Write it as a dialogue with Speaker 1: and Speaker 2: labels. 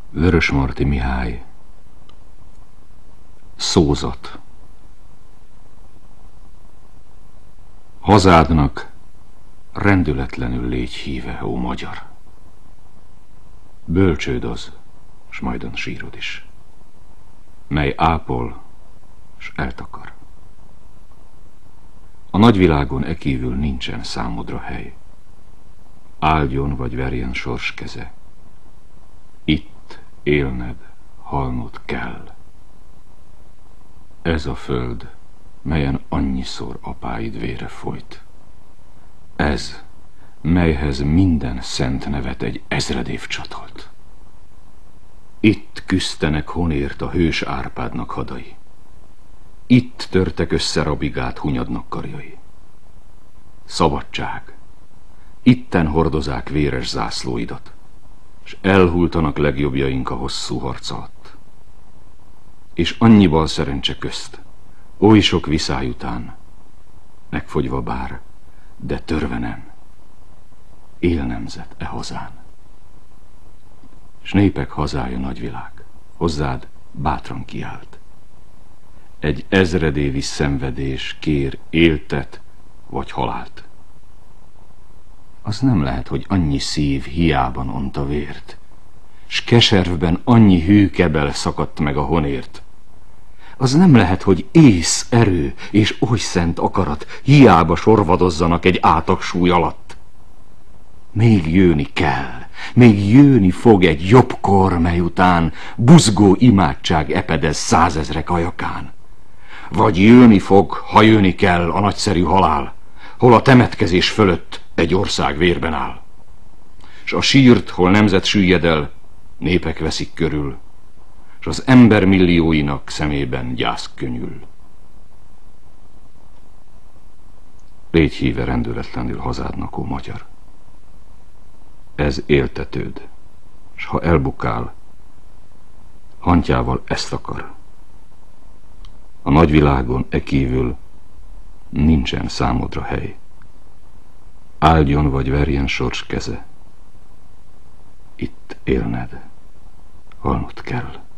Speaker 1: Vörösmarty Mihály. Szózat. Hazádnak rendületlenül légy híve, ó magyar. Bölcsőd az, s majdan sírod is, mely ápol, s eltakar. A nagyvilágon ekívül nincsen számodra hely. Áldjon vagy verjen sors keze. Itt élned, halnod kell. Ez a föld, melyen annyiszor apáid vére folyt. Ez, melyhez minden szent nevet egy ezred év csatolt. Itt küsztenek honért a hős Árpádnak hadai. Itt törtek össze Rabigát Hunyadnak karjai. Szabadság! Itten hordozák véres zászlóidat, s elhultanak legjobbjaink a hosszú harc alatt. És annyival szerencse közt, oly sok viszály után, megfogyva bár, de törvenen, él nemzet e hazán. S népek hazája nagyvilág, hozzád bátran kiállt. Egy ezredévi szenvedés kér éltet vagy halált. Az nem lehet, hogy annyi szív hiában ont a vért, s keservben annyi hű kebel szakadt meg a honért. Az nem lehet, hogy ész erő és oly szent akarat hiába sorvadozzanak egy átagsúly alatt. Még jönni kell, még jönni fog egy jobb kor, mely után buzgó imádság epedez százezrek ajakán. Vagy jönni fog, ha jönni kell, a nagyszerű halál, hol a temetkezés fölött egy ország vérben áll. S a sírt, hol nemzet süllyed el, népek veszik körül, s az ember millióinak szemében gyász könyül. Légy híve rendületlenül hazádnak, ó magyar. Ez éltetőd, s ha elbukál, hantyával ezt akar. A nagyvilágon ekívül nincsen számodra hely. Áldjon vagy verjen sors keze. Itt élned, halnod kell.